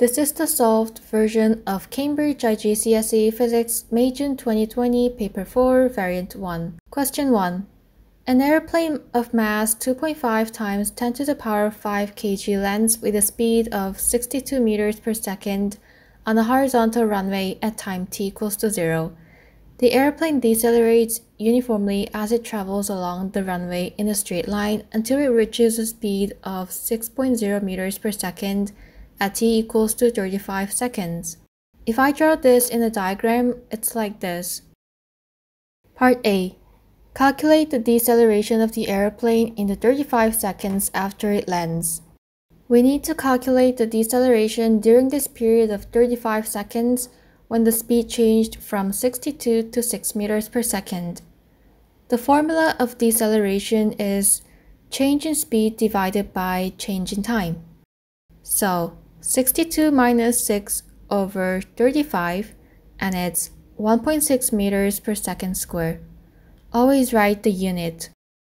This is the solved version of Cambridge IGCSE Physics May June 2020 Paper 4 Variant 1. Question 1. An airplane of mass 2.5 times 10 to the power 5 kg lands with a speed of 62 meters per second on a horizontal runway at time t equals to 0. The airplane decelerates uniformly as it travels along the runway in a straight line until it reaches a speed of 6.0 meters per second at t equals to 35 seconds. If I draw this in a diagram, it's like this. Part A. Calculate the deceleration of the airplane in the 35 seconds after it lands. We need to calculate the deceleration during this period of 35 seconds when the speed changed from 62 to 6 meters per second. The formula of deceleration is change in speed divided by change in time. So, 62 minus 6 over 35, and it's 1.6 meters per second square. Always write the unit.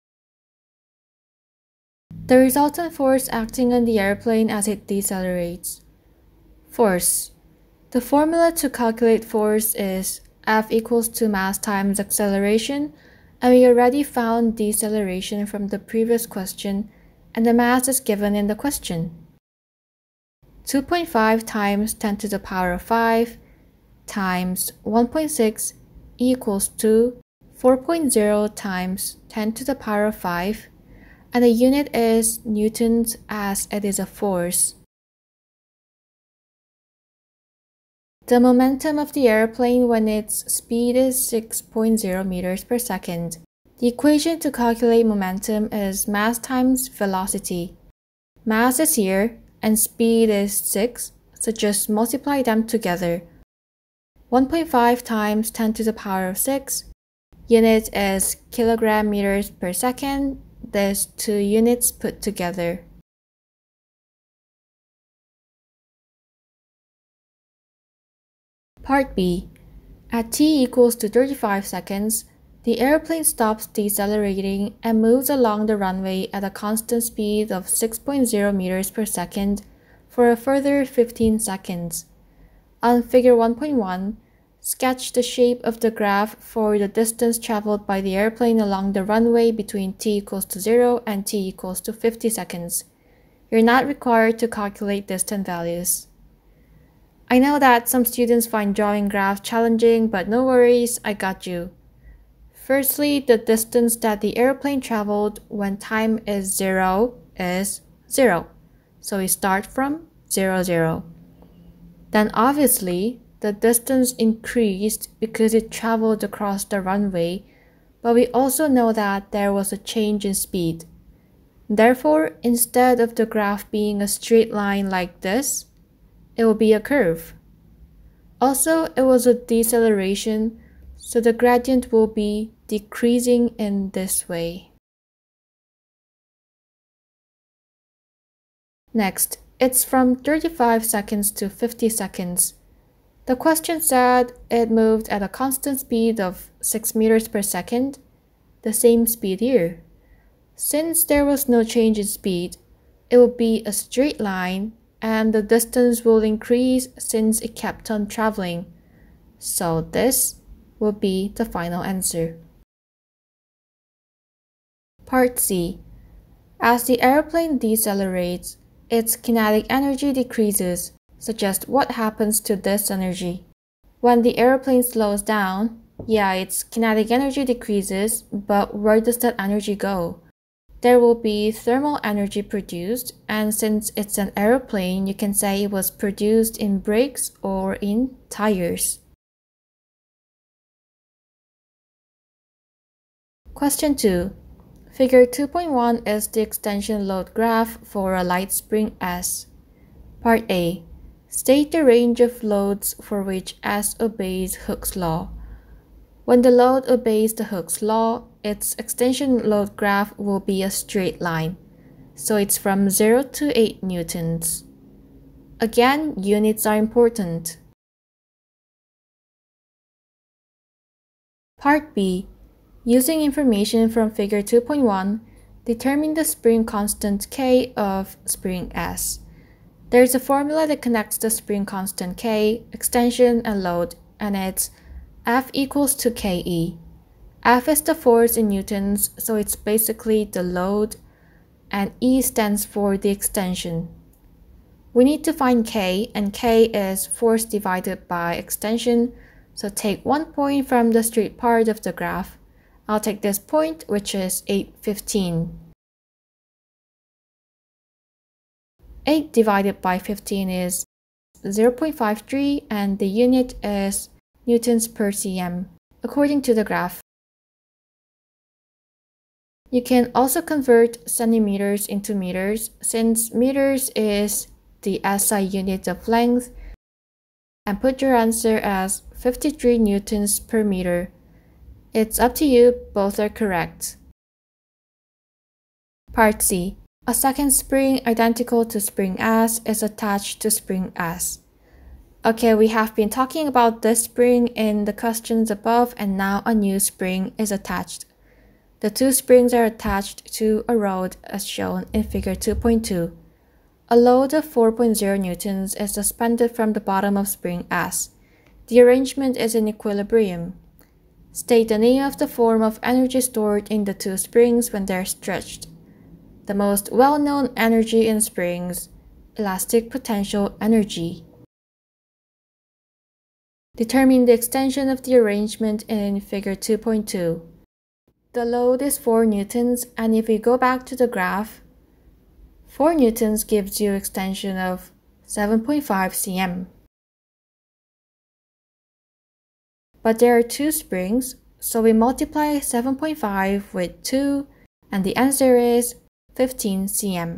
The resultant force acting on the airplane as it decelerates. Force. The formula to calculate force is F equals to mass times acceleration, and we already found deceleration from the previous question, and the mass is given in the question. 2.5 times 10 to the power of 5 times 1.6 equals to 4.0 times 10 to the power of 5, and the unit is newtons as it is a force. The momentum of the airplane when its speed is 6.0 meters per second. The equation to calculate momentum is mass times velocity. Mass is here, and speed is 6, so just multiply them together. 1.5 times 10 to the power of 6, unit is kilogram meters per second, there's two units put together. Part B. At t equals to 35 seconds, the airplane stops decelerating and moves along the runway at a constant speed of 6.0 meters per second for a further 15 seconds. On Figure 1.1, sketch the shape of the graph for the distance traveled by the airplane along the runway between t equals to 0 and t equals to 50 seconds. You're not required to calculate distant values. I know that some students find drawing graphs challenging, but no worries, I got you. Firstly, the distance that the airplane traveled when time is 0 is 0. So we start from 0, 0. Then obviously, the distance increased because it traveled across the runway, but we also know that there was a change in speed. Therefore, instead of the graph being a straight line like this, it will be a curve. Also, it was a deceleration, so the gradient will be decreasing in this way. Next, it's from 35 seconds to 50 seconds. The question said it moved at a constant speed of 6 meters per second, the same speed here. Since there was no change in speed, it will be a straight line and the distance will increase since it kept on traveling. So this will be the final answer. Part C. As the airplane decelerates, its kinetic energy decreases. Suggest what happens to this energy. When the airplane slows down, its kinetic energy decreases, but where does that energy go? There will be thermal energy produced, and since it's an airplane, you can say it was produced in brakes or in tires. Question 2. Figure 2.1 is the extension load graph for a light spring S. Part A. State the range of loads for which S obeys Hooke's law. When the load obeys the Hooke's law, its extension load graph will be a straight line. So it's from 0 to 8 newtons. Again, units are important. Part B. Using information from Figure 2.1, determine the spring constant K of spring S. There's a formula that connects the spring constant K, extension, and load, and it's F equals to KE. F is the force in newtons, so it's basically the load, and E stands for the extension. We need to find K, and K is force divided by extension, so take 1 point from the straight part of the graph. I'll take this point, which is 815. 8 divided by 15 is 0.53, and the unit is newtons per cm, according to the graph. You can also convert centimeters into meters, since meters is the SI unit of length, and put your answer as 53 newtons per meter. It's up to you, both are correct. Part C. A second spring identical to spring S is attached to spring S. Okay, we have been talking about this spring in the questions above, and now a new spring is attached. The two springs are attached to a rod as shown in figure 2.2. A load of 4.0 newtons is suspended from the bottom of spring S. The arrangement is in equilibrium. State the name of the form of energy stored in the two springs when they're stretched. The most well-known energy in springs, elastic potential energy. Determine the extension of the arrangement in figure 2.2. The load is 4 newtons, and if we go back to the graph, 4 newtons gives you extension of 7.5 cm. But there are two springs, so we multiply 7.5 with 2, and the answer is 15 cm.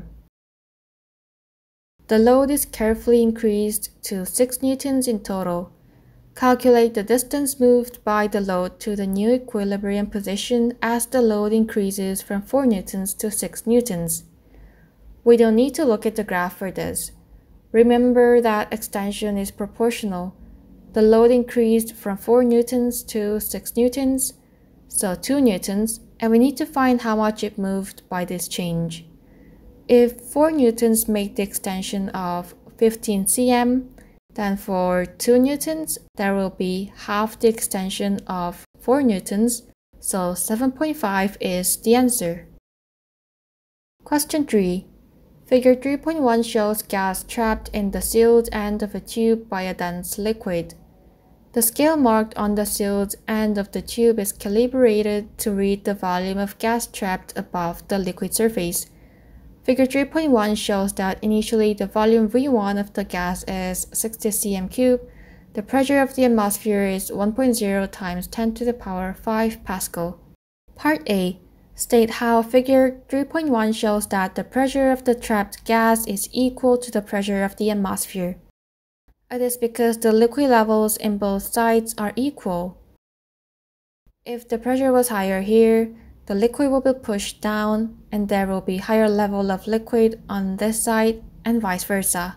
The load is carefully increased to 6 newtons in total. Calculate the distance moved by the load to the new equilibrium position as the load increases from 4 newtons to 6 newtons. We don't need to look at the graph for this. Remember that extension is proportional. The load increased from 4 newtons to 6 newtons, so 2 newtons, and we need to find how much it moved by this change. If 4 newtons make the extension of 15 cm, then for 2 newtons, there will be half the extension of 4 newtons, so 7.5 is the answer. Question 3. Figure 3.1 shows gas trapped in the sealed end of a tube by a dense liquid. The scale marked on the sealed end of the tube is calibrated to read the volume of gas trapped above the liquid surface. Figure 3.1 shows that initially the volume V1 of the gas is 60 cm3. The pressure of the atmosphere is 1.0 times 10 to the power 5 Pascal. Part A. State how figure 3.1 shows that the pressure of the trapped gas is equal to the pressure of the atmosphere. It is because the liquid levels in both sides are equal. If the pressure was higher here, the liquid will be pushed down, and there will be higher level of liquid on this side, and vice versa.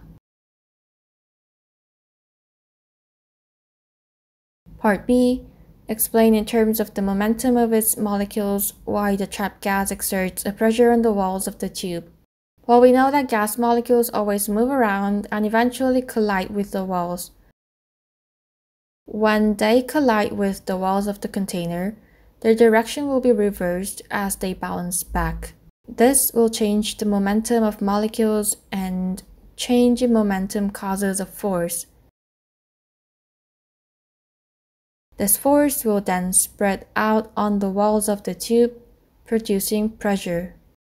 Part B. Explain in terms of the momentum of its molecules why the trapped gas exerts a pressure on the walls of the tube. Well, we know that gas molecules always move around and eventually collide with the walls. When they collide with the walls of the container, their direction will be reversed as they bounce back. This will change the momentum of molecules, and change in momentum causes a force. This force will then spread out on the walls of the tube, producing pressure.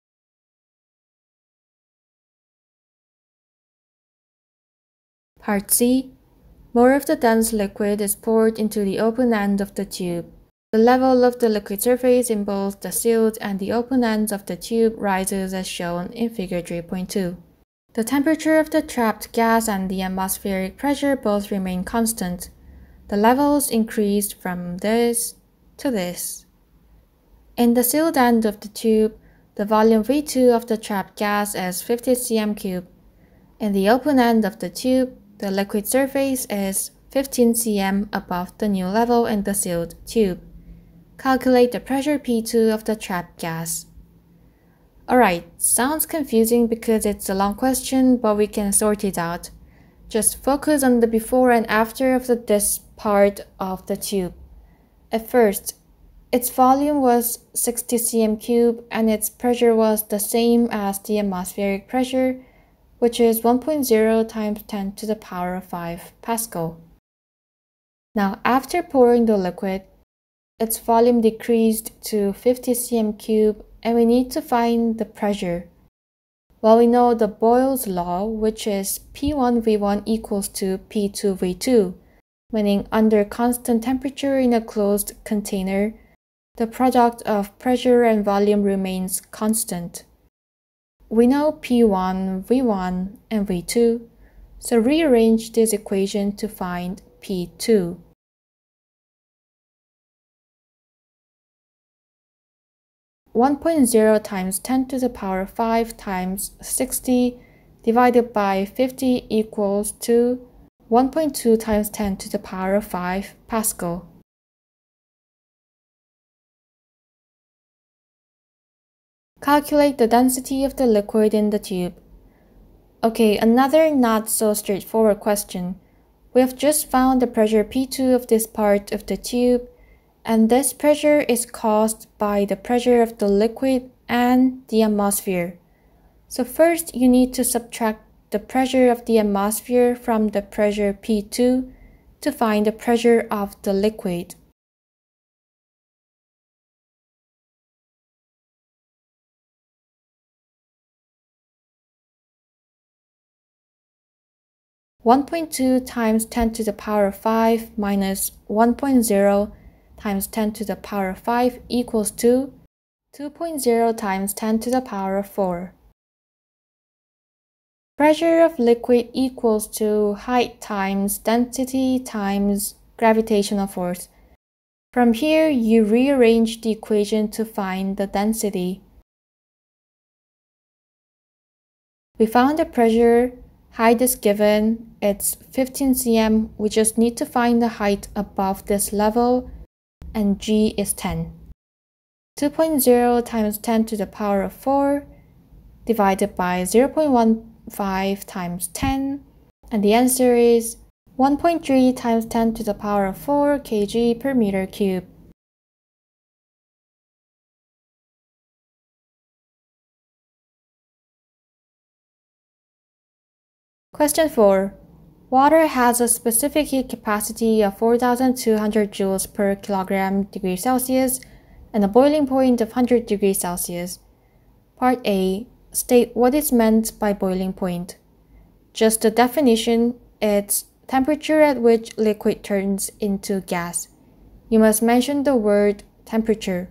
Part C. More of the dense liquid is poured into the open end of the tube. The level of the liquid surface in both the sealed and the open ends of the tube rises as shown in figure 3.2. The temperature of the trapped gas and the atmospheric pressure both remain constant. The levels increased from this to this. In the sealed end of the tube, the volume V2 of the trapped gas is 50 cm3. In the open end of the tube, the liquid surface is 15 cm above the new level in the sealed tube. Calculate the pressure P2 of the trapped gas. Alright, sounds confusing because it's a long question, but we can sort it out. Just focus on the before and after of this part of the tube. At first, its volume was 60 cm cube and its pressure was the same as the atmospheric pressure, which is 1.0 times 10 to the power of 5 Pascal. Now, after pouring the liquid, its volume decreased to 50 cm cube and we need to find the pressure. Well, we know the Boyle's law, which is P1V1 equals to P2V2, meaning under constant temperature in a closed container, the product of pressure and volume remains constant. We know P1, V1, and V2, so rearrange this equation to find P2. (1.0 times 10 to the power of 5 times 60 divided by 50 equals to 1.2 times 10 to the power of 5 Pascal. Calculate the density of the liquid in the tube. Okay, another not so straightforward question. We have just found the pressure P2 of this part of the tube, and this pressure is caused by the pressure of the liquid and the atmosphere. So first, you need to subtract the pressure of the atmosphere from the pressure P2 to find the pressure of the liquid. (1.2 times 10 to the power of 5 minus 1.0 times 10 to the power of 5 equals to 2.0 times 10 to the power of 4. Pressure of liquid equals to height times density times gravitational force. From here, you rearrange the equation to find the density. We found the pressure. Height is given, it's 15 cm, we just need to find the height above this level, and G is 10. 2.0 times 10 to the power of 4 divided by 0.15 times 10, and the answer is 1.3 times 10 to the power of 4 kg per meter cube. Question 4. Water has a specific heat capacity of 4,200 joules per kilogram degree Celsius and a boiling point of 100 degrees Celsius. Part A. State what is meant by boiling point. Just the definition, it's temperature at which liquid turns into gas. You must mention the word temperature.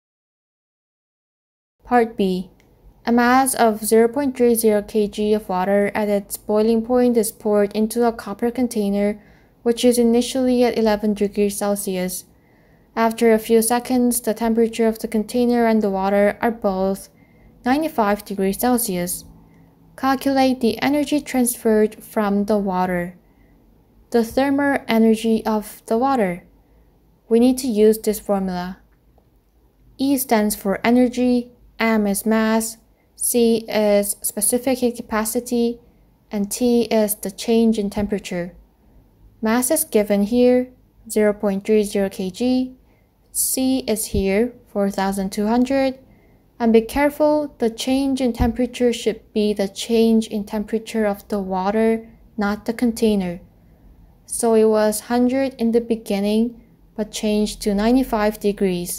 Part B. A mass of 0.30 kg of water at its boiling point is poured into a copper container, which is initially at 11 degrees Celsius. After a few seconds, the temperature of the container and the water are both 95 degrees Celsius. Calculate the energy transferred from the water. The thermal energy of the water. We need to use this formula. E stands for energy, M is mass, C is specific heat capacity, and T is the change in temperature. Mass is given here, 0.30 kg. C is here, 4,200. And be careful, the change in temperature should be the change in temperature of the water, not the container. So it was 100 in the beginning, but changed to 95 degrees.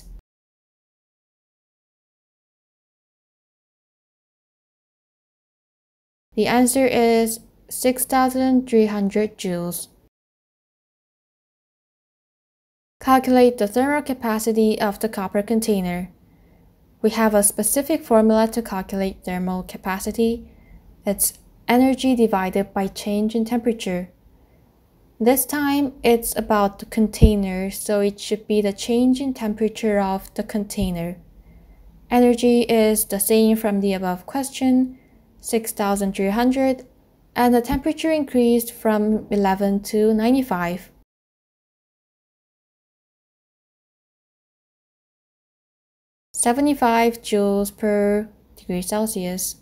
The answer is 6,300 joules. Calculate the thermal capacity of the copper container. We have a specific formula to calculate thermal capacity. It's energy divided by change in temperature. This time, it's about the container, so it should be the change in temperature of the container. Energy is the same from the above question, 6,300, and the temperature increased from 11 to 95. (75 joules per degrees Celsius.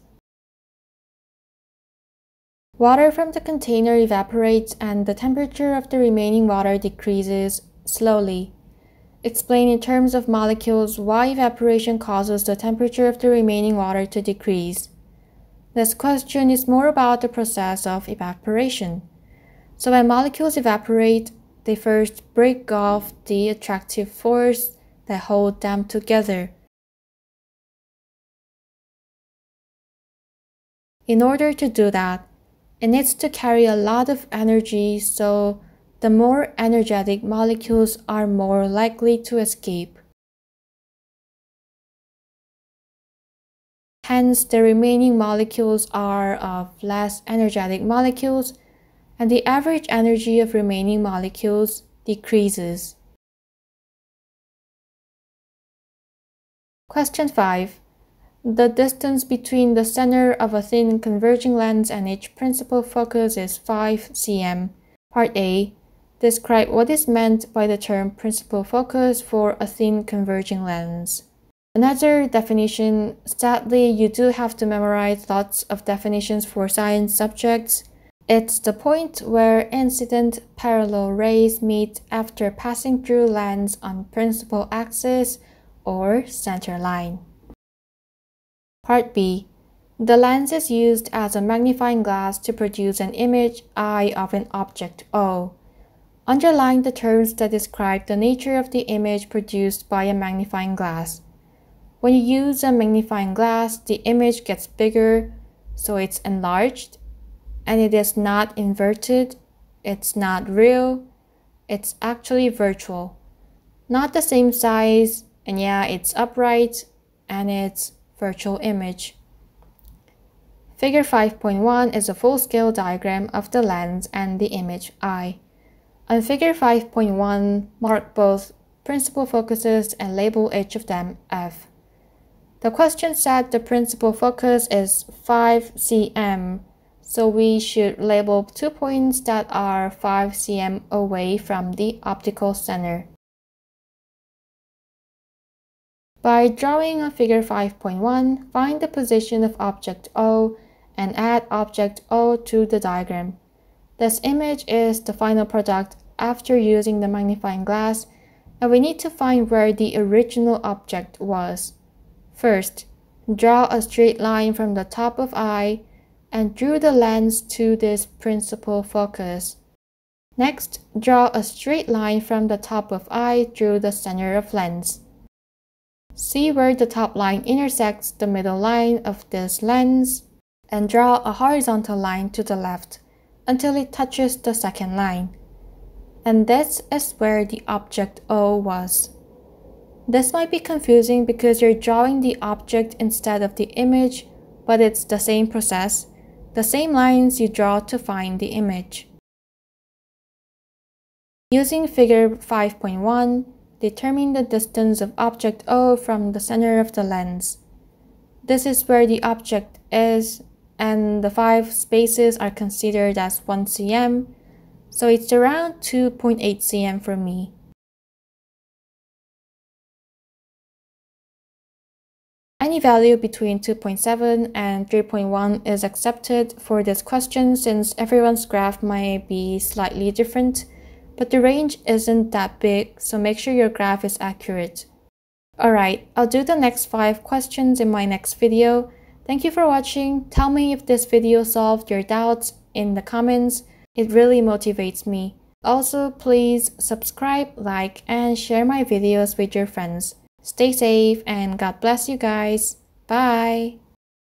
Water from the container evaporates and the temperature of the remaining water decreases slowly. Explain in terms of molecules why evaporation causes the temperature of the remaining water to decrease. This question is more about the process of evaporation. So when molecules evaporate, they first break off the attractive force that hold them together. In order to do that, it needs to carry a lot of energy, so the more energetic molecules are more likely to escape. Hence, the remaining molecules are of less energetic molecules, and the average energy of remaining molecules decreases. Question 5. The distance between the center of a thin converging lens and each principal focus is 5 cm. Part A. Describe what is meant by the term principal focus for a thin converging lens. Another definition, sadly, you do have to memorize lots of definitions for science subjects. It's the point where incident parallel rays meet after passing through lens on principal axis or center line. Part B. The lens is used as a magnifying glass to produce an image I of an object O. Underline the terms that describe the nature of the image produced by a magnifying glass. When you use a magnifying glass, the image gets bigger, so it's enlarged, and it is not inverted, it's not real, it's actually virtual. Not the same size, and yeah, it's upright, and it's virtual image. Figure 5.1 is a full-scale diagram of the lens and the image I. On Figure 5.1, mark both principal focuses and label each of them F. The question said the principal focus is 5 cm, so we should label 2 points that are 5 cm away from the optical center. By drawing on Figure 5.1, find the position of object O and add object O to the diagram. This image is the final product after using the magnifying glass, and we need to find where the original object was. First, draw a straight line from the top of I and through the lens to this principal focus. Next, draw a straight line from the top of I through the center of lens. See where the top line intersects the middle line of this lens, and draw a horizontal line to the left until it touches the second line. And this is where the object O was. This might be confusing because you're drawing the object instead of the image, but it's the same process, the same lines you draw to find the image. Using Figure 5.1, determine the distance of object O from the center of the lens. This is where the object is, and the 5 spaces are considered as 1 cm, so it's around 2.8 cm for me. Any value between 2.7 and 3.1 is accepted for this question since everyone's graph might be slightly different, but the range isn't that big, so make sure your graph is accurate. Alright, I'll do the next 5 questions in my next video. Thank you for watching. Tell me if this video solved your doubts in the comments. It really motivates me. Also, please subscribe, like, and share my videos with your friends. Stay safe and God bless you guys. Bye!